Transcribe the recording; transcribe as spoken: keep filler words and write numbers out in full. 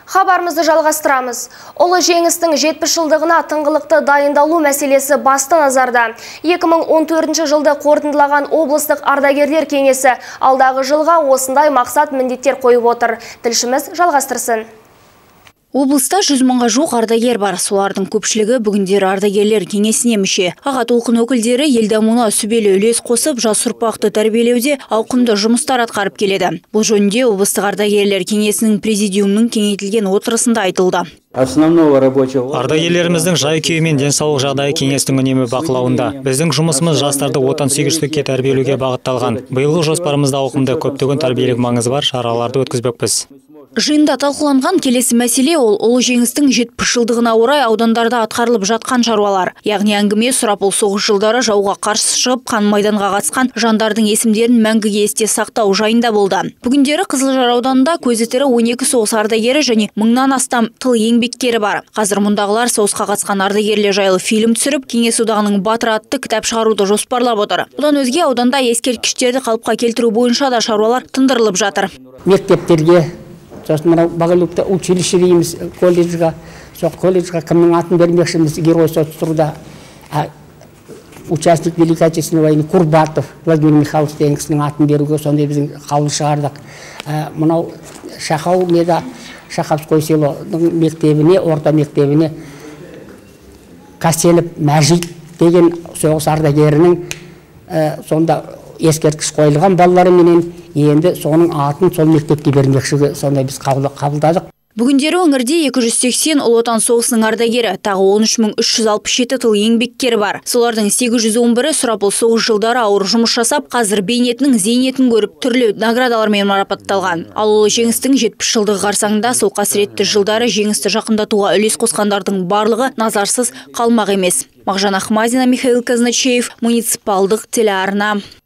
Хабарымызды жалғастырамыз. Ұлы жеңістің жетпіс жылдығына тыңғылықты дайындалу мәселесі басты назарда. екі мың он төртінші жылды қорытындылаған облыстық ардагерлер кеңесі алдағы жылға осындай мақсат міндеттер қойып отыр. Тілшіміз жалғастырсын. Облыста жүз мыңға жуық ардагер бар. Солардың көпшілігі бүгіндері ардагерлер кеңесіне мүше. Аға толқын өкілдері ел дамуына сүбелі үлес қосып, жас ұрпақты тәрбиелеуде ауқымды жұмыстар атқарып келеді. Бұл жөнінде облыстық ардагерлер кеңесінің президиумның кеңейтілген отырысында айтылды. Ардагерлеріміздің жай-күйі мен денсаулық жағдайы кеңестің үнемі бақылауында. Біздің жұмысымыз жастарды отансүйгіштікке тәрбиелеуге бағытталған. Биылғы жоспарымызда ауқымды көптеген тәрбиелік маңызы бар шараларды өткізбекпіз. Жиында талқыланған келесі мәселе ол ұлы жеңістің жетпіс жылдығына орай аудандарда атқарылып жатқан шаруалар. Яғни әңгіме сұрапыл соғыс жылдары жауға қарсы шығып қан майданға қатысқан жандардың есімдерін мәңгіге есте сақтау жайында болды. Бүгіндері Қызылжар ауданында көзі тірі он екі соғыс ардагері және мыңнан астам тыл еңбеккері бар. Қазір мұндағылар соғысқа қатысқан ардагерлер жайлы фильм түсіріп, Кеңес одағының батыры атты кітап шығаруды жоспарлап отыр. Бұдан өзге ауданда ескерткіштерді қалыпқа келтіру бойынша да шаруалар тындырылып жатыр. Мектептерге, сосын мынау Бағалюкта училище дейміз, колледжға, сол колледжға кімнің атын бермекшіміз герой соттыруда. Участник Великой Отечественной войны Курбатов Владимир Михайлович деген кісінің атын беруге сондай біздің қаулы шығардық. Мынау Шахау меда Шахавской селоның мектебіне, орта мектебіне Каселіп Мәжит деген соғыс ардагерінің сонда ескерткіш қойылған балалары менен енді соның атын сол мектепке бермекшіге сондай біз қабылдадық. Бүгіндері өңірде екі жүз сексен ұлы отан соғысының ардагері, тағы он үш мың үш жүз алпыс жеті тыл еңбеккері бар. Солардың сегіз жүз он бірі сұрапыл соғыс жылдары ауыр жұмыс жасап, қазір бейнетінің зейнетін көріп түрлі наградалармен марапатталған. Ал ұлы жеңістің жетпіс жылдығы қарсаңында сол қасіретті жылдары жеңісті жақындатуға үлес қосқандардың барлығы назарсыз қалмақ емес. Мағжан Ахмадина, Михаил Казначеев, муниципалдық телеарна.